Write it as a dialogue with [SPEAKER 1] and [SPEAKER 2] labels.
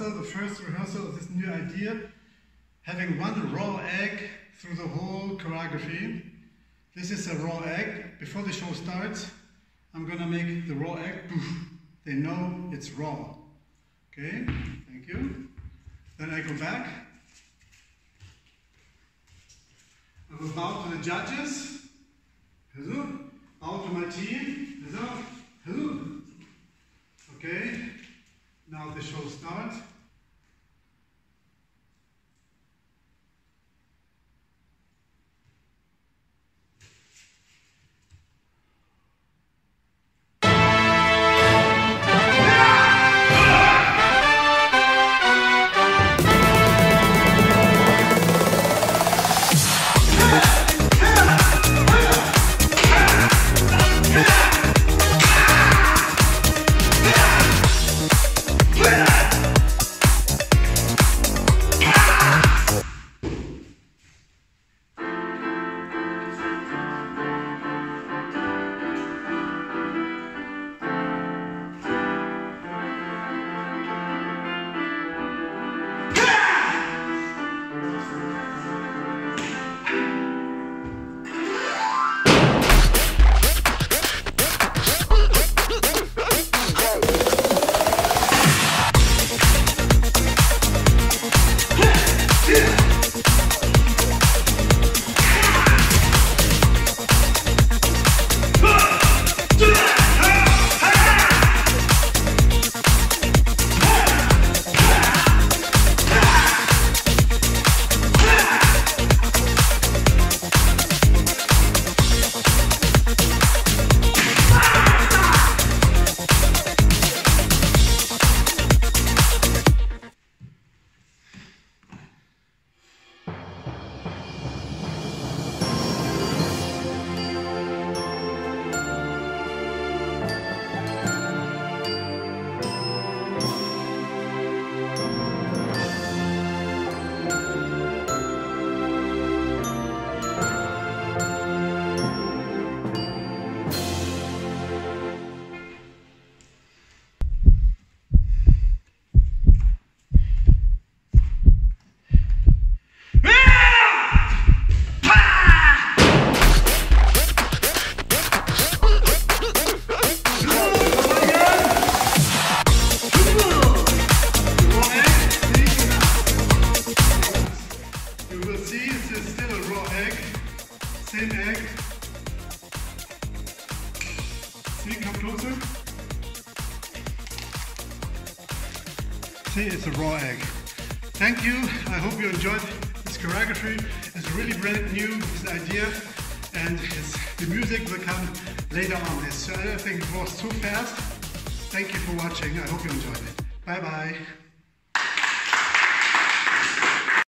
[SPEAKER 1] rehearsal, the first rehearsal of this new idea, having one raw egg through the whole choreography. This is a raw egg. Before the show starts, I'm gonna make the raw egg, poof, they know it's raw. Okay, thank you. Then I go back. I will bow to the judges. Bow to my team. Okay, now the show starts. Same egg. See, come closer. See, it's a raw egg. Thank you. I hope you enjoyed this choreography. It's really brand new, this idea, and the music will come later on this. So I don't think it was too fast. Thank you for watching. I hope you enjoyed it. Bye bye.